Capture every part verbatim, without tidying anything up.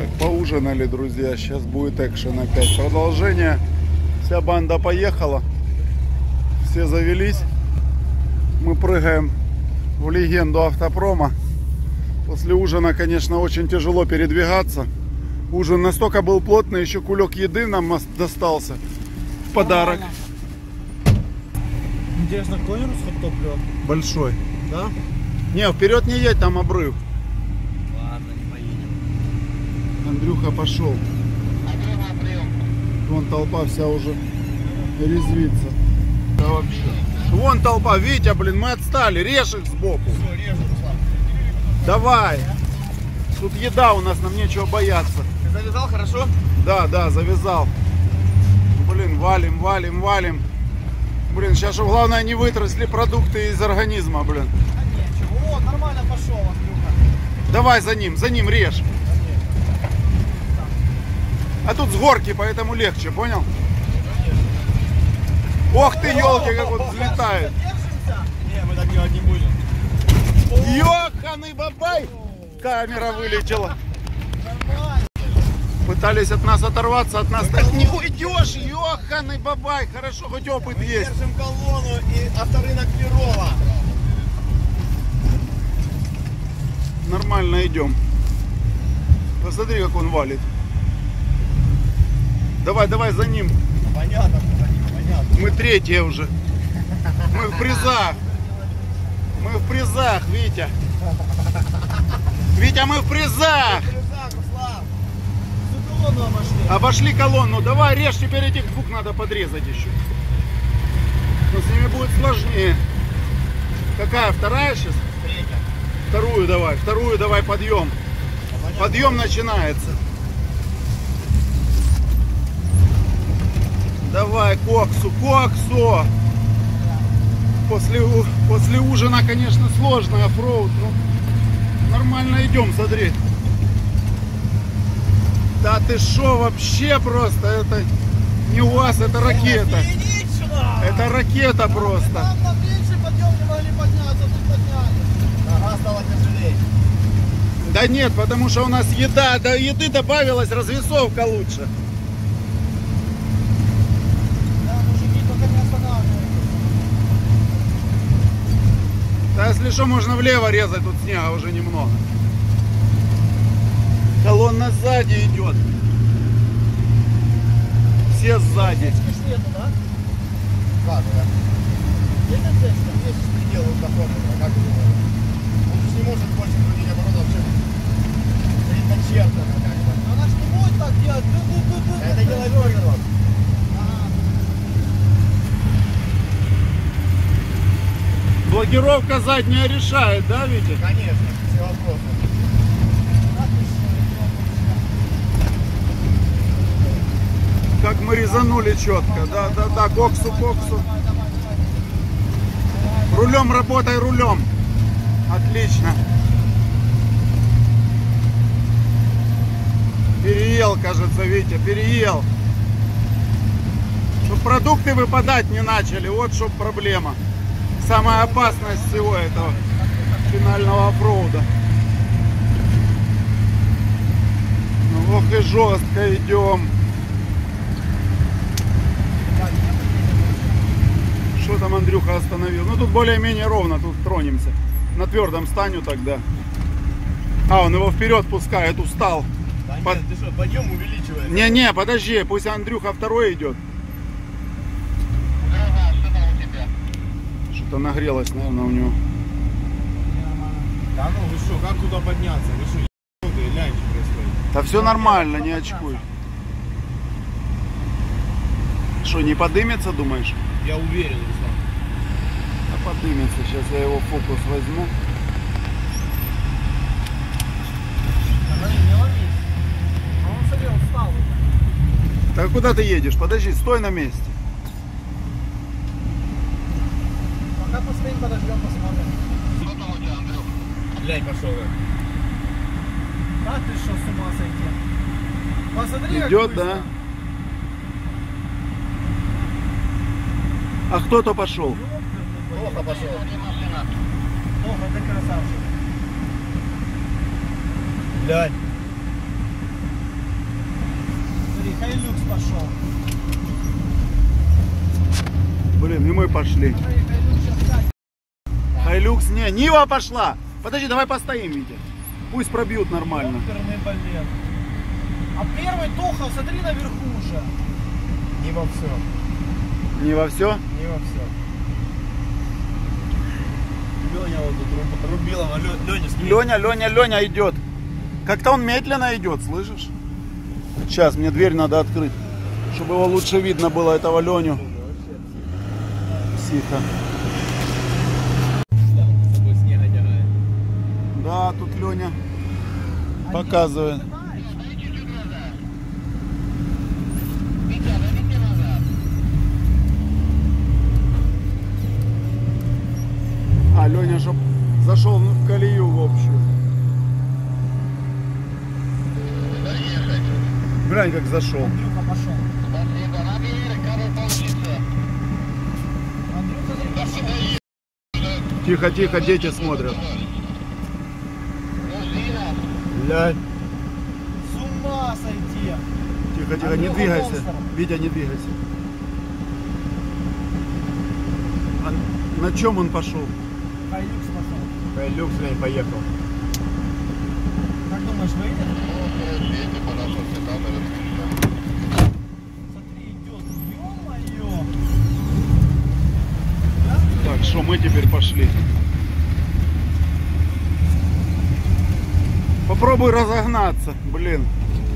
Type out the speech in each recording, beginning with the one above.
Так, поужинали, друзья. Сейчас будет экшен опять. Продолжение. Вся банда поехала. Все завелись. Мы прыгаем в легенду автопрома. После ужина, конечно, очень тяжело передвигаться. Ужин настолько был плотный, еще кулек еды нам достался в подарок. Интересно, какой расход топлива? Большой. Да? Не, вперед не едь, там обрыв. Ладно, не поедем. Андрюха пошел. Вон толпа вся уже резвится. Да вообще. Вон толпа, Витя, блин, мы отстали. Режь их сбоку. Все, режу, Руслан. Давай. Тут еда у нас, нам нечего бояться. Ты завязал хорошо? Да, да, завязал. Блин, валим, валим, валим. Блин, сейчас же главное не вытрасли продукты из организма, блин. А ничего, нормально пошел, Андрюха. Давай за ним, за ним режь. А тут с горки, поэтому легче, понял? Ох ты, елки, как он взлетает. Не, мы так делать не будем. Ёханый бабай! Камера вылетела. Пытались от нас оторваться, от нас так не уйдешь. Ёханый бабай, хорошо, хоть опыт Мы есть. держим колонну и авторынок Перова. Нормально идем. Посмотри, как он валит. Давай, давай за ним. Понятно, понятно. Мы третьи уже. Мы в призах. Мы в призах, Витя. Витя, мы в призах. Колонну обошли. Обошли колонну. Давай, режь, теперь этих двух надо подрезать еще. Но с ними будет сложнее. Какая? Вторая сейчас? Третья. Вторую давай. Вторую давай, подъем. Подъем начинается. Давай, коксу, коксу. После, после ужина, конечно, сложно оффроуд, но нормально идем, смотри. Да ты шо, вообще просто, это не УАЗ, это ракета. Это ракета просто. Там на меньший подъем не могли подняться, тут поднялись. Нога стала тяжелее. Да нет, потому что у нас еда, до еды добавилась развесовка лучше. Да, мужики, только не останавливайтесь. Да если что, можно влево резать, тут снега уже немного. Колонна сзади идет. Все сзади. Течки нету, да? Как, да? Есть течка? Есть предел дохода, как ты думаешь? Он же не может больше крутить оборот вообще. Предначертано как бы. Она ж не будет так делать. Это делает Оргеров. Блокировка задняя решает, да, Витя? Конечно, все вопросы. Как мы резанули четко. Да, да, да, коксу, коксу. Рулем работай, рулем. Отлично. Переел, кажется, Витя, переел. Чтоб продукты выпадать не начали, вот чтоб проблема. Самая опасность всего этого финального оффроуда. Ну, ох и жестко идем. Что там Андрюха остановил? Ну тут более-менее ровно, тут тронемся. На твердом станю тогда. А, он его вперед пускает, устал. Да Под... нет, ты что, подъем увеличивает? Не-не, подожди, пусть Андрюха второй идет. Что-то нагрелось, наверное, у него. Да ну вы что, как туда подняться? Вы что, ебанутые, глянь, что происходит? Да все нормально, не очкуй. Что, не подымется, думаешь? Я уверен, Руслан. Да подымется, сейчас я его в фокус возьму. Не ловись. Он смотри, он встал. Так куда ты едешь? Подожди, стой на месте. Пока постоим, подождем, посмотрим. Что там у тебя, Андрюх? Глянь, пошел. Да ты что, с ума сойти? Посмотри, как Идет, быстро. да? А кто-то пошел. Плохо пошел. Плохо, ты красавчик. Глянь. Хайлюкс пошел. Блин, и мы пошли. Хайлюкс, не, Нива пошла. Подожди, давай постоим, Витя. Пусть пробьют нормально. Оперный балет. А первый Тоха, смотри наверху уже. Не во все. Не во все? Не во все. Леня вот тут рубила, Леня с Леня, Леня, Леня идет. Как-то он медленно идет, слышишь? Сейчас мне дверь надо открыть, чтобы его лучше видно было, этого Леню. Тихо. Да, тут Леня показывает. А, Леня, чтоб зашел в колею в общую. Глянь, как зашел. Андрюха пошел. Тихо, тихо, дети смотрят. Глянь. С ума сойти. Тихо, тихо, не Андрюха двигайся. монстр. Витя, не двигайся. А на чем он пошел? Хайлюкс пошел. Хайлюкс, Лень, поехал. Как думаешь, выйдет? Смотри, идет. Ё-моё. Так, что мы теперь пошли? Попробуй разогнаться, блин.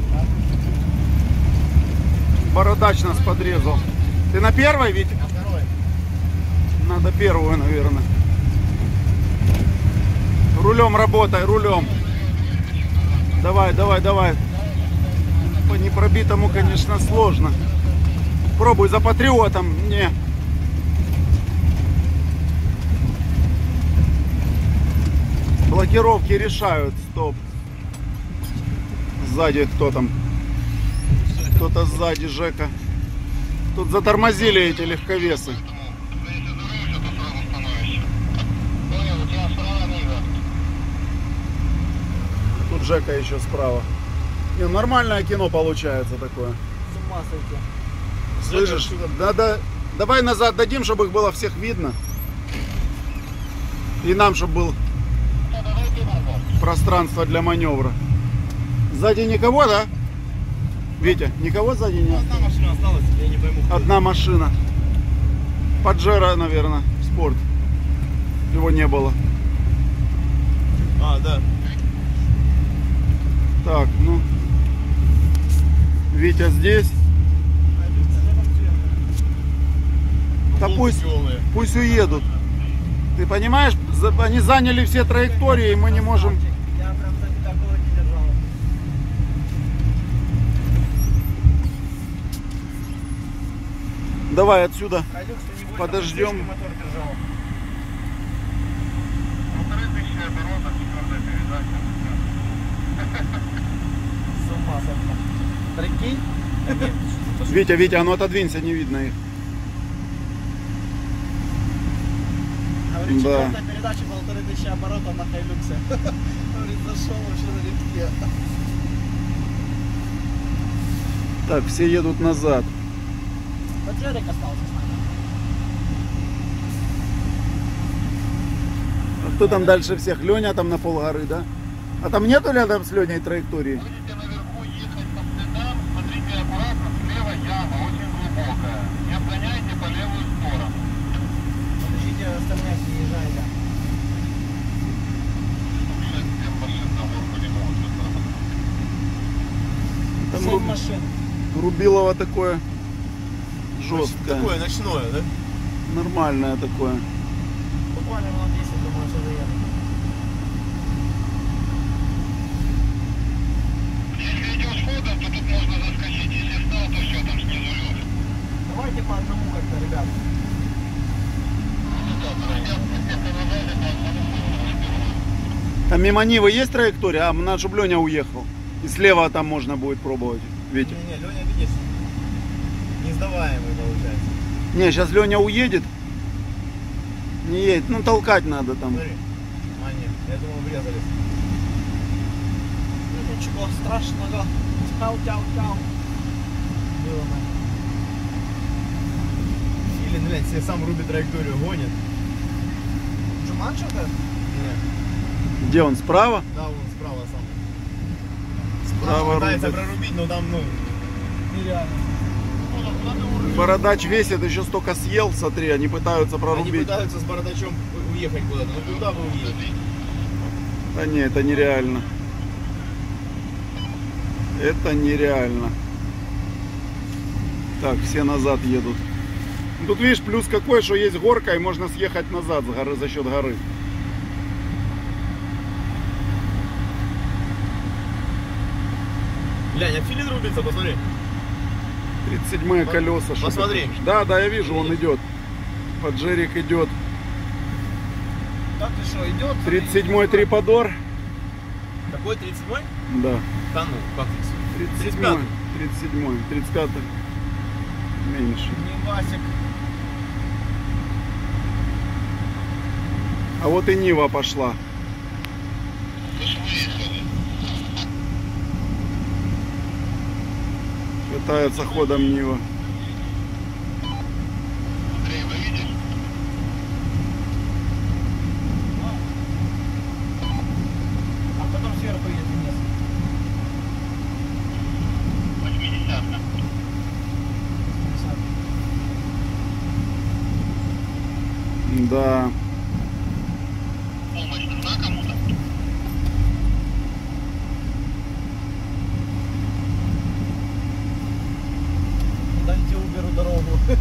Бородач нас подрезал. Ты на первой, Витя? На второй. Надо первую, наверное. Рулем работай, рулем. Давай, давай, давай. По непробитому, конечно, сложно. Пробуй за патриотом. Не. Блокировки решают. Стоп. Сзади кто там? Кто-то сзади, Жека. Тут затормозили эти легковесы. Тут Жека еще справа. Не, нормальное кино получается такое. С ума сойти. Слышишь? Надо, давай назад дадим, чтобы их было всех видно. И нам, чтобы было пространство для маневра. Сзади никого, да? Витя, никого сзади нет? Одна машина осталась, я не пойму. Одна машина. Паджеро, наверное, спорт. Его не было. А, да. Так, ну. Витя здесь. Да пусть, пусть уедут. Ты понимаешь, за- они заняли все траектории, и мы не можем... Я прям за тебя кулаки держал. Давай отсюда. Хайлюкс, ты не будешь Подождем. там мотор держал. С ума сойти. Прикинь? Витя, Витя, а ну отодвинься, не видно их. Говорит, Да. четвертая передача, полторы тысячи оборотов на Хайлюксе. Говорит, зашел вообще на легке. Так, все едут назад. Вот Ярик остался с нами. А кто там дальше всех? Леня там на полгоры, да? А там нету рядом с Леней траектории? Будете наверху ехать по следам, смотрите аккуратно, слева яма, очень глубокая. Не обгоняйте по левую сторону. Подождите, остальные съезжайте. Семь машин на горку не могут высадиться. Там Семь руб- машин. Рубилово такое жесткое. Такое ночное, да? Нормальное такое. Буквально минут десять, думаю, что заедут. Если идешь ходом, то тут можно заскочить. Если встал, то все, там снизу лед. Давайте по одному как-то, ребят. Там мимо Нивы есть траектория? А, наш Леня уехал. И слева там можно будет пробовать. Витя. Не, не, Леня, видишь, не сдаваемый получается. Не, сейчас Леня уедет. Не едет. Ну, толкать надо там. Смотри. А, нет, я думал, врезались. Ну, ничего страшного. Тяу-тяу-тяу. было, man. Филин, блядь, себе сам рубит траекторию, гонит. Джуман что-то? Нет. Где он, справа? Да, вон справа сам. Справа Пытается рубит. прорубить, но там, ну... Нереально. Бородач весит, еще столько съел, смотри, они пытаются Они прорубить. пытаются с бородачом уехать куда-то. Ну куда вы уедете? Да не, это нереально. Это нереально. Так, все назад едут. Тут видишь, плюс какой, что есть горка и можно съехать назад с горы, за счет горы. Глянь, а Филин рубится, посмотри. тридцать седьмые колеса. что Посмотри. ты- Да, да, я вижу, он идет. Поджерик идет. Так ты что, идет? тридцать седьмой триподор. Какой, тридцать седьмой? Да. Да ну, как тридцать тридцать седьмой. пятый. тридцать седьмой. тридцать пятый. Меньше. Не Васик. А вот и Нива пошла. Пытается ходом Нива. Андрей, вы видишь? А потом сверху едет вниз. восьмидесятка. Да. Помощь нужна кому-то? Дайте уберу дорогу.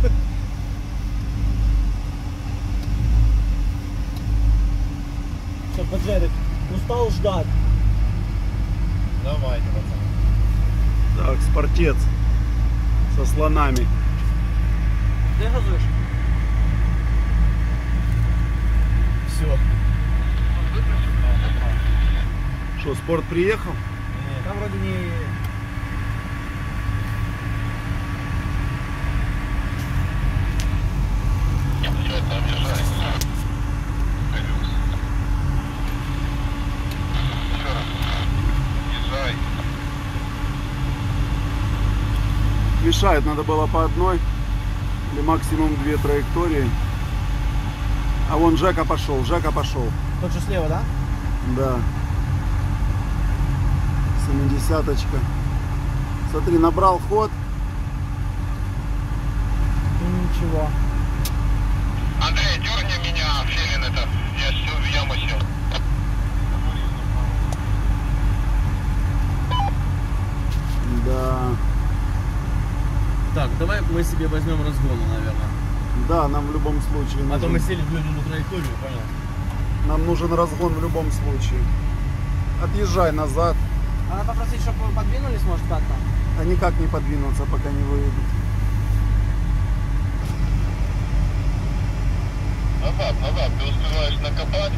Все, Поджерик, устал ждать. Давайте, пацаны. Так, спортец. Со слонами. Ты газуешь? Все. Что, спорт приехал? Там вроде не... Все, это объезжай. Колес. Еще раз. Езжай. Мешает, надо было по одной или максимум две траектории. А вон Жека пошел, Жека пошел. Тот, что слева, да? Да. семидесяточка. Смотри, набрал ход. И ничего. Андрей, дерни меня, Филин, это. Я все в яму сел. Да. Так, давай мы себе возьмем разгону, наверное. Да, нам в любом случае А то нужен, мы сели в длинную траекторию, понял? нам нужен разгон в любом случае. Отъезжай назад. Надо попросить, чтобы подвинулись, может, как-то. А никак не подвинуться, пока не выедут. Назад, назад, ты успеваешь накопать.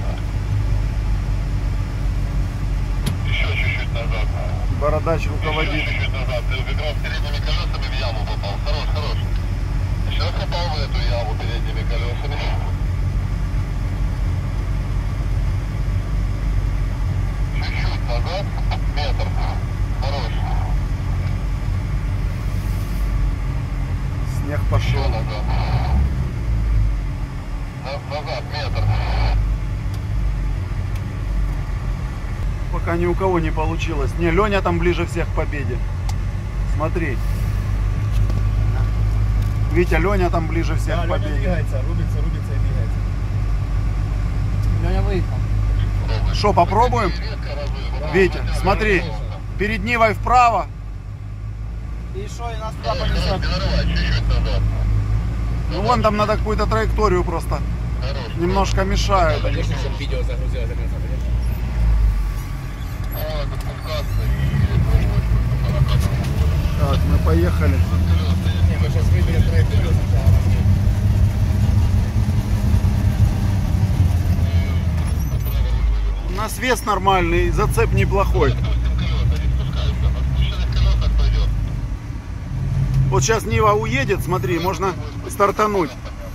Еще чуть-чуть назад. Бородач Еще руководит. чуть-чуть назад. Ты как раз передними колесами в яму попал. Хорош, хорош. Сейчас попал в эту яму передними колесами. Чуть-чуть назад. Метр. Хорош. Снег Еще пошел. назад. На- Назад, метр. Пока ни у кого не получилось. Не, Леня там ближе всех к победе. Смотри. Витя, Леня там ближе всех Да, к Леня победе. двигается, рубится, рубится и двигается. Леня выехал. Что, попробуем? Редко разы. Витя, смотри. Перед Нивой вправо. И что, и нас туда Хорош, понесет. перерывай чуть-чуть назад. Ну вон там надо какую-то траекторию просто. Хорош. Немножко мешают. Конечно, чтобы видео загрузилось до конца, конечно. А, это спускаться и пробовать по накату. Так, мы поехали. Не, мы сейчас выберем траекторию сначала. У нас вес нормальный, зацеп неплохой. Отпустим колеса, не спускайся. На спущенных колесах пойдет. Вот сейчас Нива уедет, смотри, можно стартануть.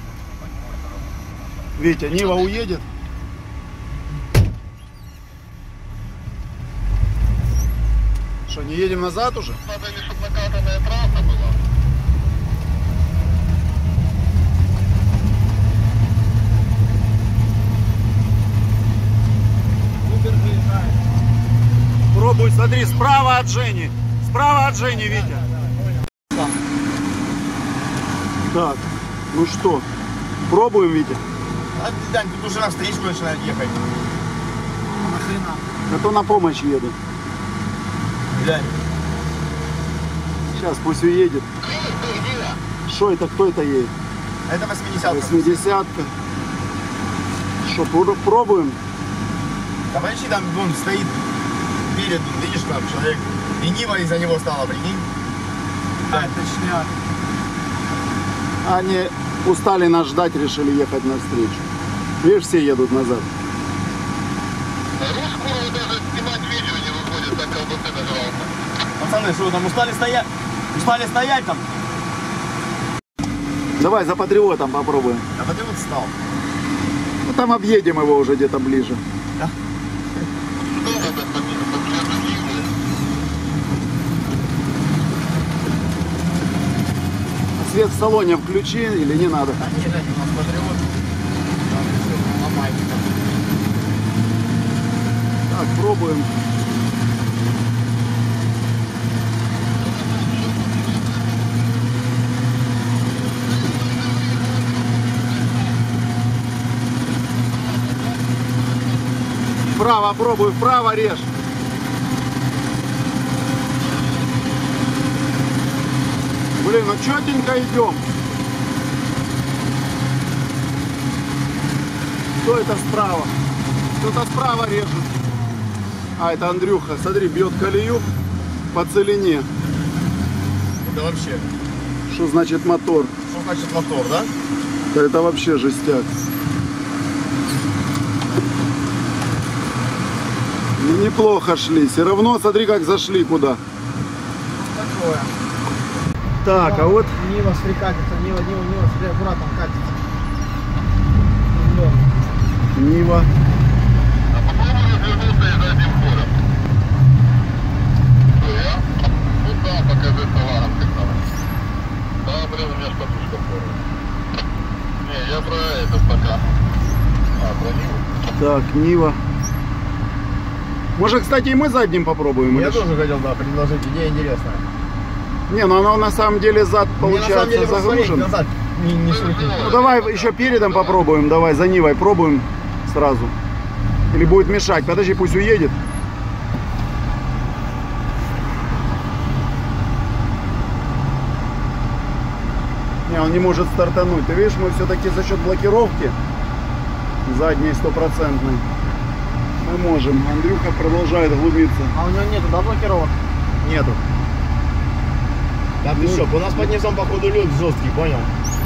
Витя, Нива уедет. Что, не едем назад уже? Надо ли, чтобы накатанная трасса была? пробуй, смотри, справа от Жени. Справа от Жени, Витя. Так, ну что, пробуем, Витя? А, Дань, тут уже на встречку начинает ехать. Нахрена? А то на помощь еду. Глянь. Сейчас пусть уедет. Что это, кто это едет? Это восьмидесятка. восьмидесятка. Что, пр- пробуем? Да почти там он стоит перед, видишь, там человек. И Нива из-за него стала, прикинь. А, точняк. Они устали нас ждать, решили ехать навстречу. Видишь, все едут назад. Русскую даже снимать видео не выходит, так колбасы нажрался. Пацаны, что вы там устали стоять? Устали стоять там? Давай за патриотом попробуем. А вот ты вот встал. Ну, там объедем его уже где-то ближе. Что надо победить? Свет в салоне включи или не надо? А не, Дань, у нас патриот. Там все, ломайте там. Так, пробуем. Вправо пробуй, вправо режь. Блин, ну четенько идем. Кто это справа? Кто-то справа режет. А, это Андрюха. Смотри, бьет колею по целине. Это вообще. Что значит мотор? Что значит мотор, да? Да это вообще жестяк. Ну, неплохо шли. Все равно, смотри, как зашли куда. Такое. Так, а вот Нива стрекатится, Нива, Нива, Нива, смотри, аккуратно катится. Нива. А попробуй развернуться и задним ходом. Что, я? Ну да, покажи товаром как надо. Да, блин, у меня ж подушка порвана. Не, я про это пока. А, про Ниву? Так, Нива. Может, кстати, и мы задним попробуем? Я или что? тоже хотел, да, предложить. Идея интересная. Не, ну оно на самом деле зад Мне на самом деле получается просто смотреть загружен. назад не, не шутит. Ну давай еще передом попробуем, давай за Нивой пробуем сразу. Или будет мешать, подожди, пусть уедет. Не, он не может стартануть. Ты видишь, мы все-таки за счет блокировки задней стопроцентной мы можем. Андрюха продолжает глубиться. А у него нету, да, блокировок? Нету. Да ты что, у нас под низом походу лед жесткий, понял?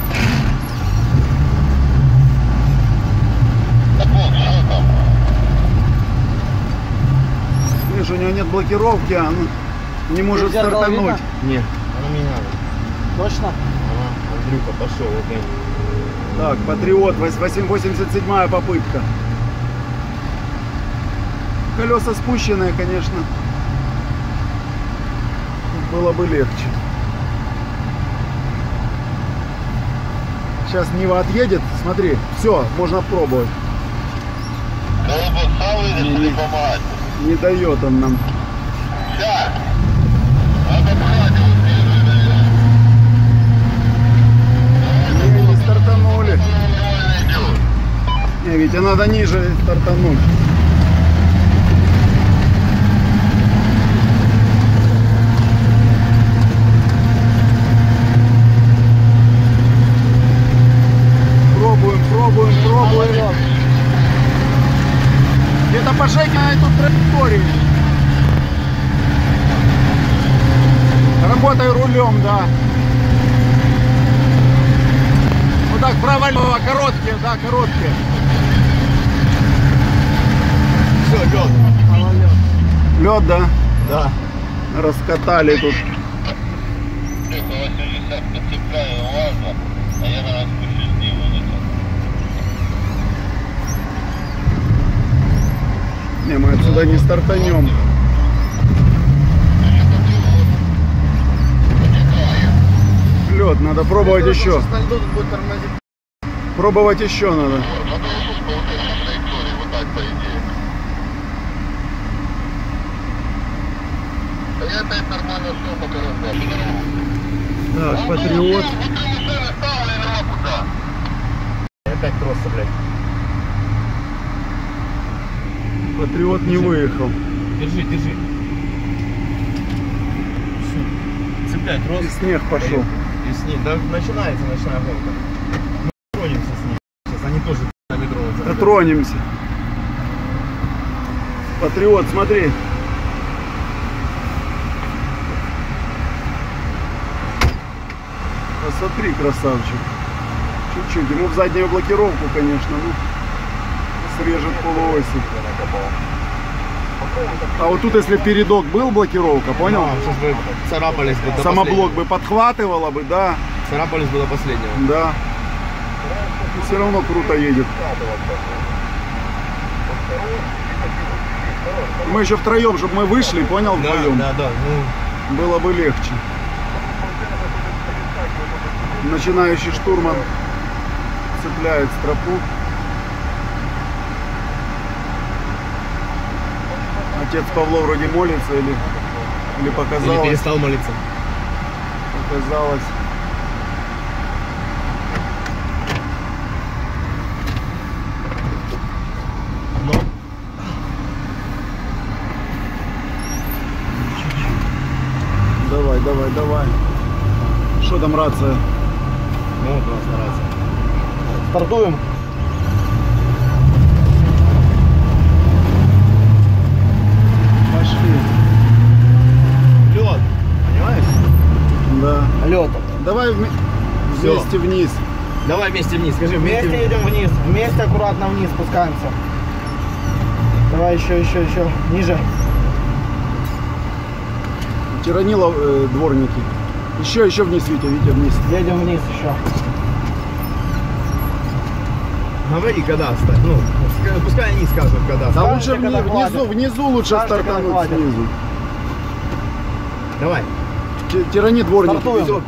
Видишь, у него нет блокировки, а он не может Зеркало стартануть. видно? Нет, оно мне не надо. Точно? Ага, Андрюха, пошел, вот это. Так, Патриот, восемьдесят седьмая попытка. Колеса спущенные, конечно. Было бы легче. Сейчас Нива отъедет. Смотри, все, можно пробовать. Колбаса выйдет или помать? Не дает он нам. Сейчас. Надо брать его снизу, наверное. Не, не стартанули. Нормально идет. Не, Витя, надо ниже стартануть. Пробуем, пробуем, пробуем. Где-то по шейке на эту траекторию. Работай рулем, да. Вот так, провалило, короткие, да, короткие. Все, лед. Лед, да? Да. Раскатали тут. Тихо, восемьдесят подцепляю, ладно. А я, наверное, спущусь с Нивы. Не, мы отсюда не стартанем. Лед, надо пробовать еще. Сейчас на льду тут будет тормозить. Пробовать еще надо. Надо вот тут получается на траектории, вот так, по идее. я опять нормально все пока раздал. Так, Патриот. Опять тросся, блядь. Патриот не выехал. Держи, держи. Цепляй трос. И снег пошел. И с ним. Да, начинается ночная гонка. Мы тронемся с ним. Сейчас они тоже на метро. Дотронемся. Патриот, смотри. Посмотри, красавчик. Чуть-чуть. Ему в заднюю блокировку, конечно, ну, срежет полуоси. А вот тут, если передок был блокировка, понял? А, сейчас бы царапались бы до Самоблок бы подхватывало бы, да. Царапались бы до последнего. Да. И все равно круто едет. Мы еще втроем, чтобы мы вышли, понял, вдвоем. Да, да, ну... Было бы легче. Начинающий штурман цепляет стропу. Отец Павло вроде молится или, или показалось. Или перестал молиться. Показалось. Но... Давай, давай, давай. Что там рация? Ну вот у нас стараться. Стартуем. Пошли. Лед. Понимаешь? Да. Лед. Давай вме- Всё. вместе вниз. Давай вместе вниз. Скажи, вместе, Вместе идем вниз. Вместе аккуратно вниз спускаемся. Давай еще, еще, еще. Ниже. Тиранило э, дворники. Еще, еще вниз, Витя, Витя, вниз. Едем вниз еще. Говори, когда стать. Ну, ска- пускай они скажут, когда. Да Скажите, лучше вни- когда внизу, хватит. внизу лучше Скажите, когда стартануть хватит. снизу. Давай. Ти- Тирани дворники. Стартуем. везет.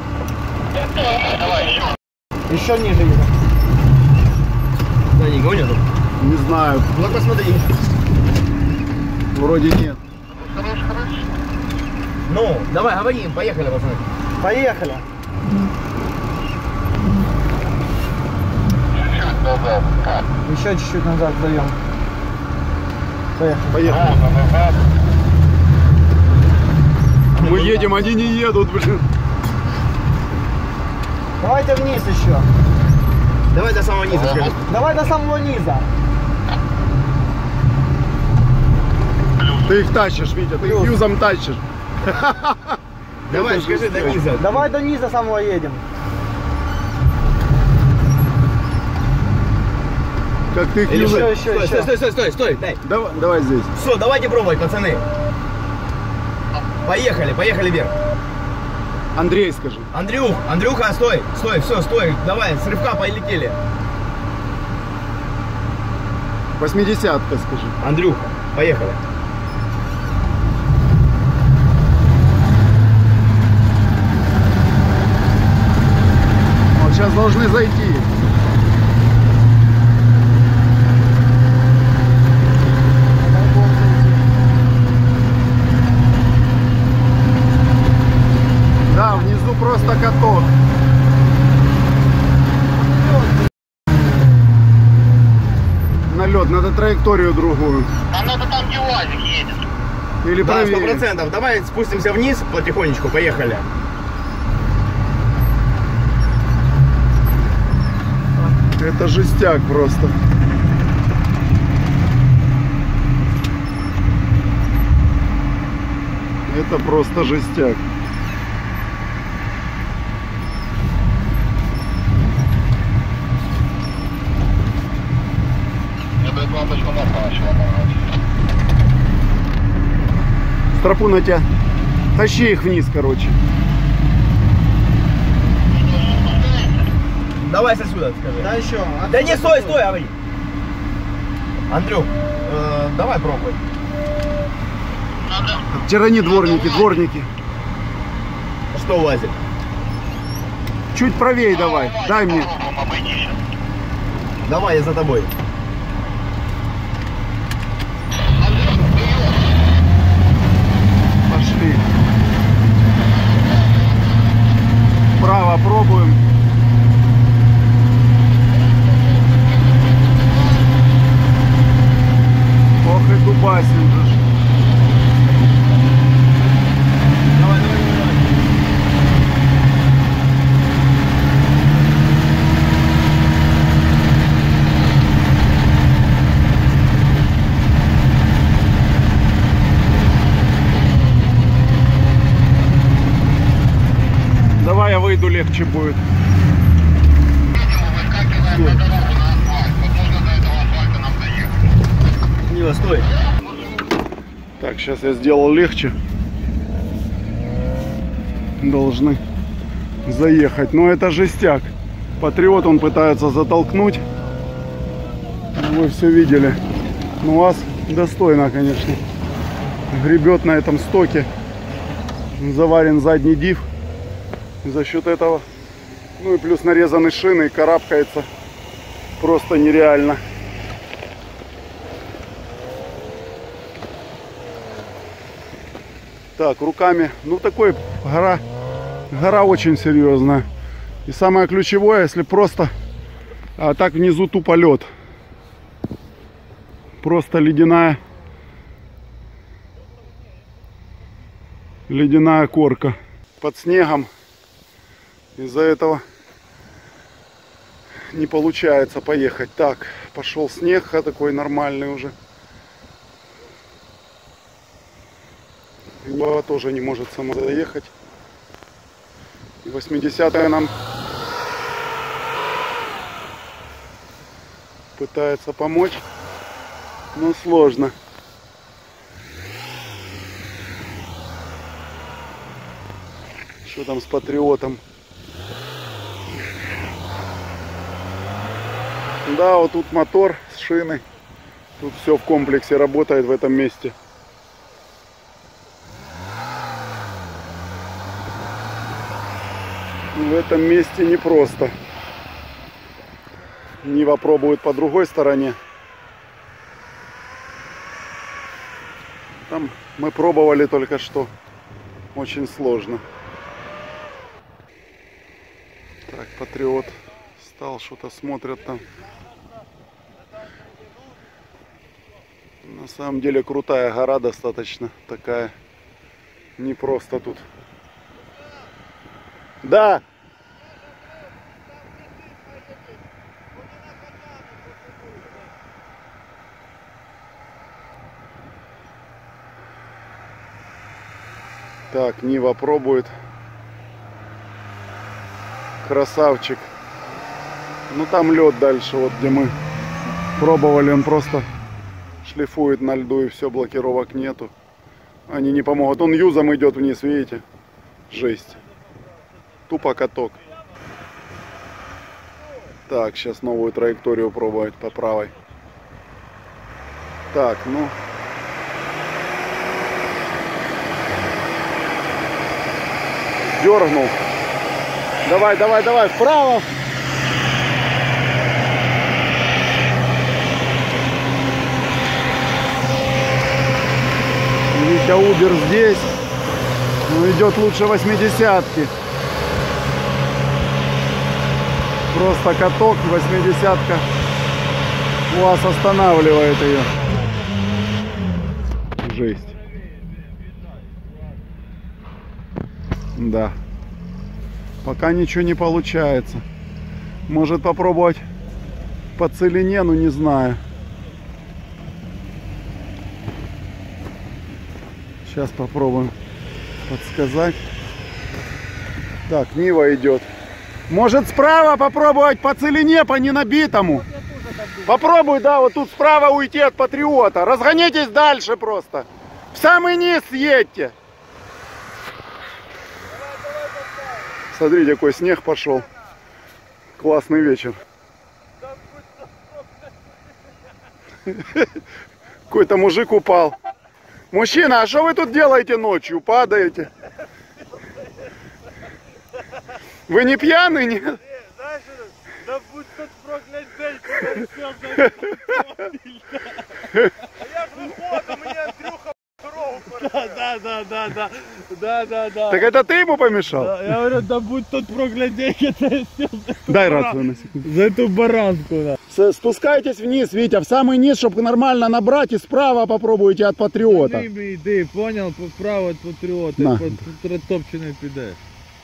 Еще ниже едем. Да, не гонят. Не знаю, Ну посмотри. вроде нет. Ну, давай, говори им, поехали, пацаны. Поехали. Еще чуть-чуть назад сдаем. Поехали. Поехали. Мы едем, они не едут, блин. Давайте вниз еще. Давай до самого низа, скажи. Давай до самого низа. Ты их тащишь, Витя, ты их Плюс. юзом тащишь. Давай, Это скажи до жестко. низа. Давай до низа самого едем. Как ты их Или юзом... еще, еще, стой, еще. стой, стой, стой, стой, стой, дай. Давай, давай здесь. Все, давайте пробовать, пацаны. Поехали, поехали вверх. Андрей, скажи. Андрюх, Андрюха, стой, стой, все, стой, давай, с рывка полетели. Восьмидесятка, скажи. Андрюх, поехали. Вот сейчас должны зайти. Да, внизу просто каток. На лед, надо траекторию другую. А надо там, где УАЗик едет. Или Да, сто правее. процентов. Давай спустимся вниз потихонечку, поехали. Это жестяк просто. Это просто жестяк. Я, блядь, лампочку начала моргать. Стропу на тебя. Тащи их вниз, короче. Давай отсюда, скажи. Да еще. Да не, стой, стой, говори. Андрюх, э, давай пробуй. Тирани дворники, дворники. Что лазит? Чуть правее давай. Дай мне. Попробуем обойти сейчас. Давай, я за тобой. Пошли. я выйду, легче будет. Нива, стой. Так, сейчас я сделал легче. Должны заехать. Но это жестяк. Патриот он пытается затолкнуть. Вы все видели. Ну, УАЗ достойно, конечно. Гребет на этом стоке. Заварен задний диф. И за счет этого, ну и плюс нарезаны шины, карабкается просто нереально. Так, руками, ну такой гора, гора очень серьезная. И самое ключевое, если просто, а так внизу тупо лед. Просто ледяная, ледяная корка под снегом. Из-за этого не получается поехать. Так, пошел снег такой нормальный уже. Баба тоже не может сама заехать. И восьмидесятая нам пытается помочь, но сложно. Что там с патриотом? Да, вот тут мотор с шины. Тут все в комплексе работает в этом месте. В этом месте непросто. Нива пробует по другой стороне. Там мы пробовали только что. Очень сложно. Так, патриот стал, что-то смотрят там. На самом деле крутая гора достаточно такая. Не просто тут. Да. Так, Нива пробует. Красавчик. Ну там лед дальше, вот где мы пробовали, он просто шлифует на льду и все, блокировок нету. Они не помогут. Он юзом идет вниз, видите? Жесть. Тупо каток. Так, сейчас новую траекторию пробовать по правой. Так, ну. Дернул. Давай, давай, давай, вправо. Витя Убер здесь. Но идет лучше восьмидесятки. Просто каток, восьмидесятка. УАЗ останавливает ее. Жесть. Да. Пока ничего не получается. Может попробовать по целине, но не знаю. Сейчас попробуем подсказать. Так, Нива идет. Может справа попробовать по целине, по ненабитому. Попробуй, да, вот тут справа уйти от патриота. Разгонитесь дальше просто. В самый низ съедьте. Смотрите, какой снег пошел. Классный вечер. Какой-то мужик упал. Мужчина, а что вы тут делаете ночью? Падаете? Вы не пьяный, нет? Нет, знаешь, да будь тот проклят день, когда сел за А я ж выходу, мне Андрюха корову порвал. Да, да, да, да, да, да, да. Так это ты ему помешал? Да, я говорю, да будь тот проклят день, когда я сел за эту Дай баран... рацию на секунду. За эту баранку, да. Спускайтесь вниз, Витя, в самый низ, чтобы нормально набрать, и справа попробуйте от патриота. Ты иди, понял, вправо от патриота, На. под протопчений підеш.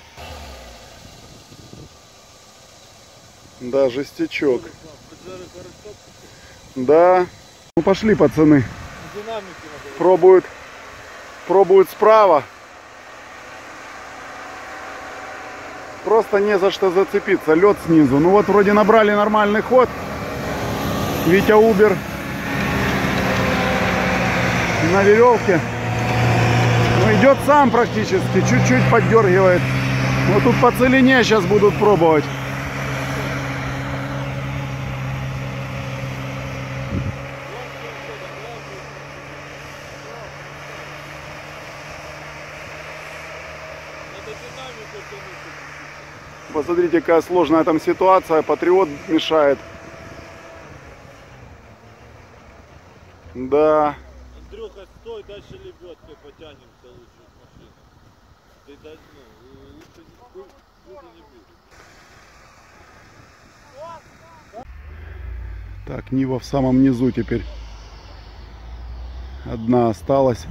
Да, жестячок. Да. Ну пошли, пацаны. Пробуют. Пробуют справа. Просто не за что зацепиться. Лед снизу. Ну вот вроде набрали нормальный ход. Витя Убер на веревке. Ну, идет сам практически. Чуть-чуть поддергивает. Вот тут по целине сейчас будут пробовать. Посмотрите, какая сложная там ситуация. Патриот мешает. Да. Андрюха, стой, дальше лебедкой потянемся лучше с машины. Ты дальше, ну, лучше не, лучше не будет. Так, Нива в самом низу теперь. Одна осталась.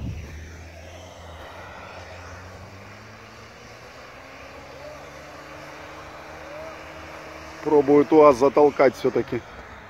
Пробует УАЗ затолкать все-таки.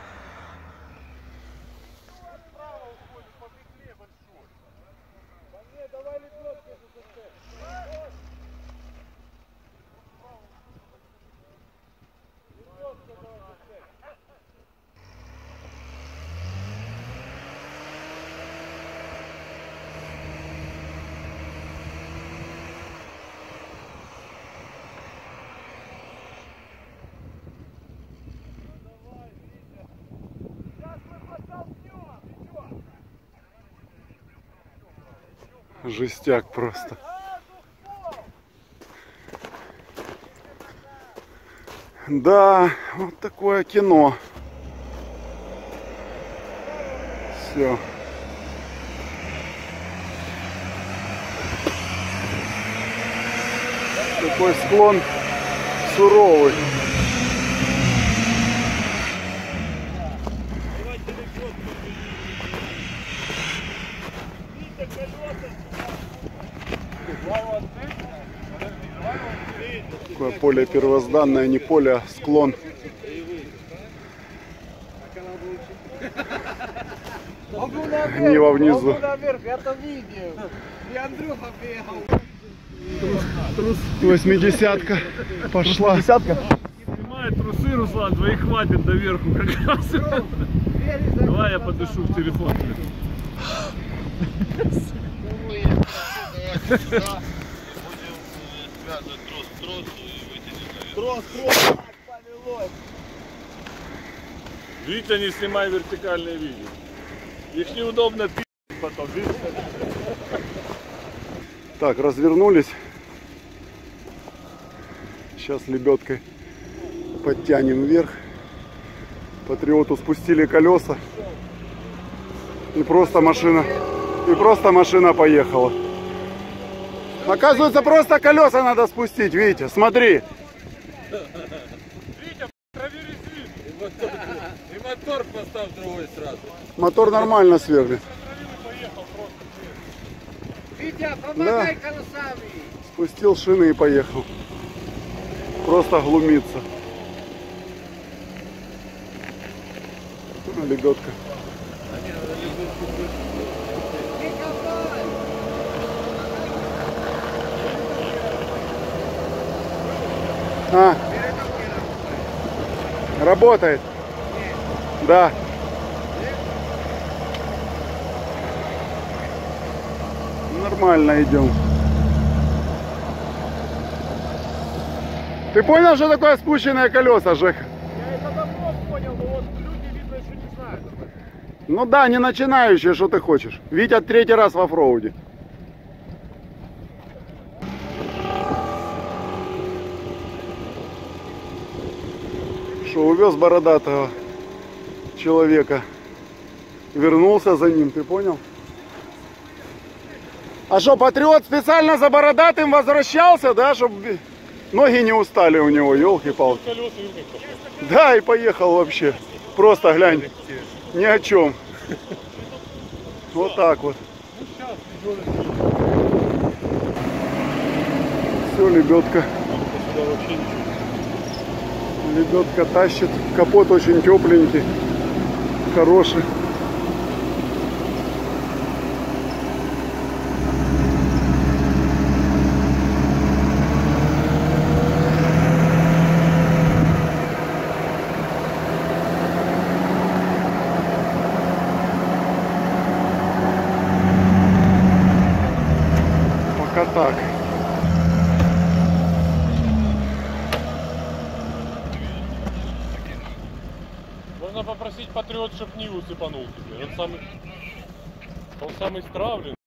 Жестяк просто. Да, вот такое кино. Все. Такой склон суровый. Такое поле первозданное, не поле, а склон. Нива внизу. Восьмидесятка пошла. Снимай трусы, Руслан, двоих хватит доверху как раз. Давай я подышу в телефон. Трос, трос, повелось. Витя, не снимай вертикальные видео. Их неудобно пи***ть потом, видишь? Так, развернулись. Сейчас лебедкой подтянем вверх. Патриоту спустили колеса. И просто машина. И просто машина поехала. Оказывается, просто колеса надо спустить, видите, смотри. Витя, проверь свет. И мотор, и мотор поставь другой сразу. Мотор нормально сверлит. Витя, помогай колесами. Спустил шины и поехал. Просто глумится. Лебедка. А, работает. Да. Нормально идем. Ты понял, что такое спущенные колеса, Жека? Я это давно понял, но вот люди, видно, еще не знают. Ну да, не начинающие, что ты хочешь. Витя третий раз в оффроуде. Что, увез бородатого человека. Вернулся за ним, ты понял? А что, Патриот специально за бородатым возвращался, да, чтобы ноги не устали у него, елки-палки. Да, и поехал вообще. Просто глянь, ни о чем. Вот так вот. Все, лебедка. Лебедка тащит. Капот очень тепленький, хороший. Можно попросить Патриот, чтоб Ниву сыпанул тебе. Он самый, он самый стравленный.